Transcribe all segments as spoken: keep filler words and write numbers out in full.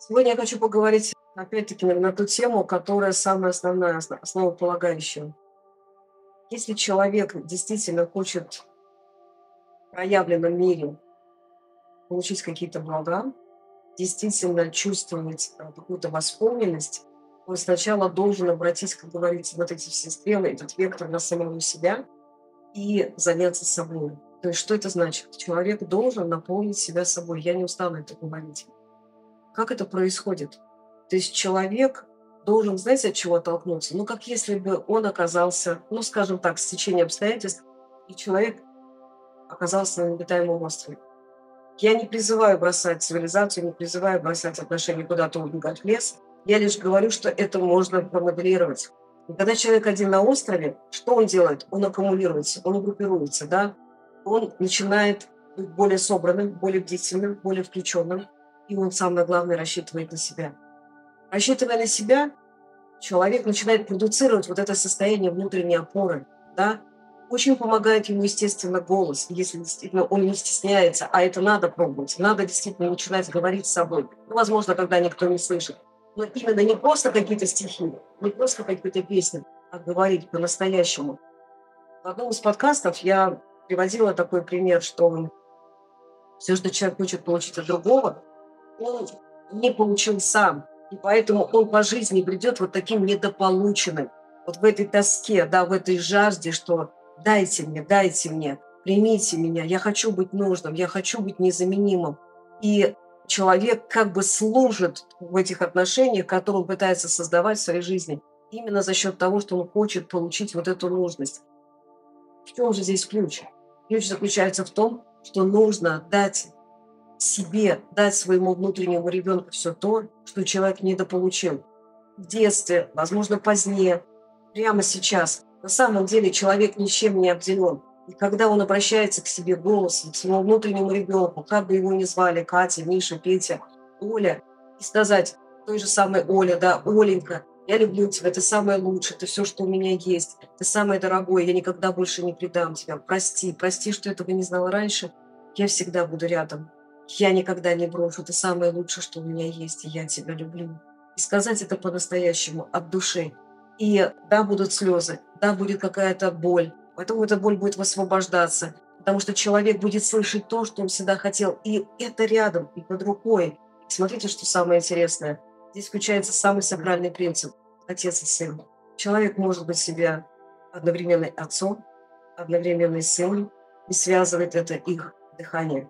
Сегодня я хочу поговорить, опять-таки, на на ту тему, которая самая основная, осно основополагающая. Если человек действительно хочет в проявленном мире получить какие-то блага, действительно чувствовать, э, какую-то восполненность, он сначала должен обратить, как говорится, вот эти все стрелы, этот вектор на самого себя и заняться собой. То есть что это значит? Человек должен наполнить себя собой. Я не устану это говорить. Как это происходит? То есть человек должен, знаете, от чего оттолкнуться? Ну, как если бы он оказался, ну, скажем так, в стечении обстоятельств, и человек оказался на необитаемом острове. Я не призываю бросать цивилизацию, не призываю бросать отношения, куда-то убегать в лес. Я лишь говорю, что это можно промоделировать. И когда человек один на острове, что он делает? Он аккумулируется, он группируется, да? Он начинает быть более собранным, более бдительным, более включенным. И он, самое главное, рассчитывает на себя. Рассчитывая на себя, человек начинает продуцировать вот это состояние внутренней опоры, да? Очень помогает ему, естественно, голос, если действительно он не стесняется, а это надо пробовать, надо действительно начинать говорить с собой. Ну, возможно, когда никто не слышит. Но именно не просто какие-то стихи, не просто какие-то песни, а говорить по-настоящему. В одном из подкастов я приводила такой пример, что все, что человек хочет получить от другого, он не получил сам. И поэтому он по жизни придет вот таким недополученным. Вот в этой тоске, да, в этой жажде, что дайте мне, дайте мне, примите меня, я хочу быть нужным, я хочу быть незаменимым. И человек как бы служит в этих отношениях, которые он пытается создавать в своей жизни, именно за счет того, что он хочет получить вот эту нужность. В чем же здесь ключ? Ключ заключается в том, что нужно дать себе, дать своему внутреннему ребенку все то, что человек недополучил. В детстве, возможно, позднее, прямо сейчас. На самом деле человек ничем не обделен. И когда он обращается к себе голосом, к своему внутреннему ребенку, как бы его ни звали, Катя, Миша, Петя, Оля, и сказать той же самой Оле, да, Оленька, я люблю тебя, ты самая лучшая, ты все, что у меня есть, ты самое дорогое, я никогда больше не предам тебя, прости, прости, что этого не знала раньше, я всегда буду рядом, я никогда не брошу, ты самое лучшее, что у меня есть, и я тебя люблю. И сказать это по-настоящему, от души. И да, будут слезы, да, будет какая-то боль, поэтому эта боль будет высвобождаться, потому что человек будет слышать то, что он всегда хотел, и это рядом, и под рукой. И смотрите, что самое интересное. Здесь включается самый сакральный принцип – отец и сын. Человек может быть себе одновременно отцом, одновременно сыном, и связывает это их дыхание.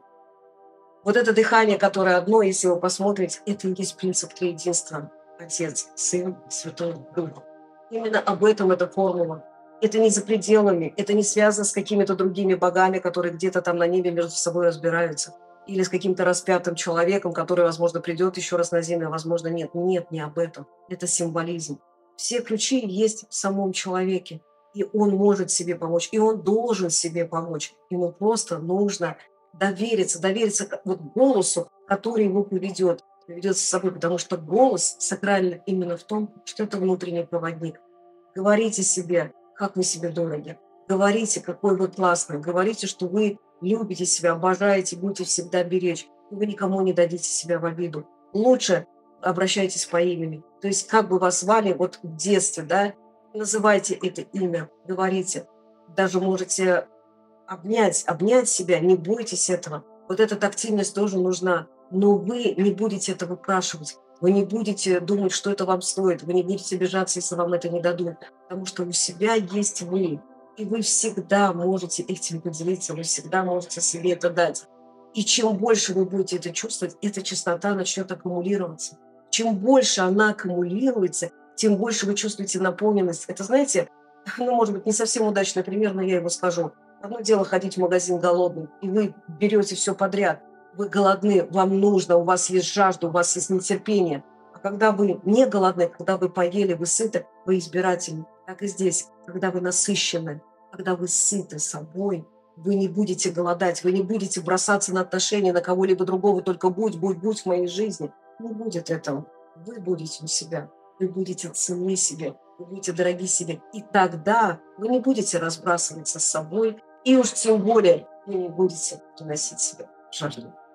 Вот это дыхание, которое одно, если вы посмотрите, это и есть принцип триединства. Отец, Сын, Святой Дух. Именно об этом эта формула. Это не за пределами, это не связано с какими-то другими богами, которые где-то там на небе между собой разбираются. Или с каким-то распятым человеком, который, возможно, придет еще раз на землю, а возможно, нет. Нет, не об этом. Это символизм. Все ключи есть в самом человеке. И он может себе помочь, и он должен себе помочь. Ему просто нужно довериться, довериться вот голосу, который его поведет, поведет с собой, потому что голос сакральный именно в том, что это внутренний проводник. Говорите себе, как вы себе дороги, говорите, какой вы классный, говорите, что вы любите себя, обожаете, будете всегда беречь, и вы никому не дадите себя в обиду. Лучше обращайтесь по имени, то есть как бы вас звали вот в детстве, да, называйте это имя, говорите, даже можете обнять, обнять себя, не бойтесь этого. Вот эта активность тоже нужна. Но вы не будете это выпрашивать. Вы не будете думать, что это вам стоит. Вы не будете обижаться, если вам это не дадут. Потому что у себя есть вы. И вы всегда можете этим поделиться. Вы всегда можете себе это дать. И чем больше вы будете это чувствовать, эта частота начнет аккумулироваться. Чем больше она аккумулируется, тем больше вы чувствуете наполненность. Это, знаете, ну, может быть, не совсем удачный пример, но я его скажу. Одно дело ходить в магазин голодным, и вы берете все подряд. Вы голодны, вам нужно, у вас есть жажда, у вас есть нетерпение. А когда вы не голодны, когда вы поели, вы сыты, вы избирательны. Так и здесь, когда вы насыщены, когда вы сыты собой, вы не будете голодать, вы не будете бросаться на отношения на кого-либо другого, только будь, будь, будь в моей жизни. Не будет этого. Вы будете у себя, вы будете ценны себе, вы будете дороги себе. И тогда вы не будете разбрасываться с собой, и уж тем более вы не будете приносить себе жертву.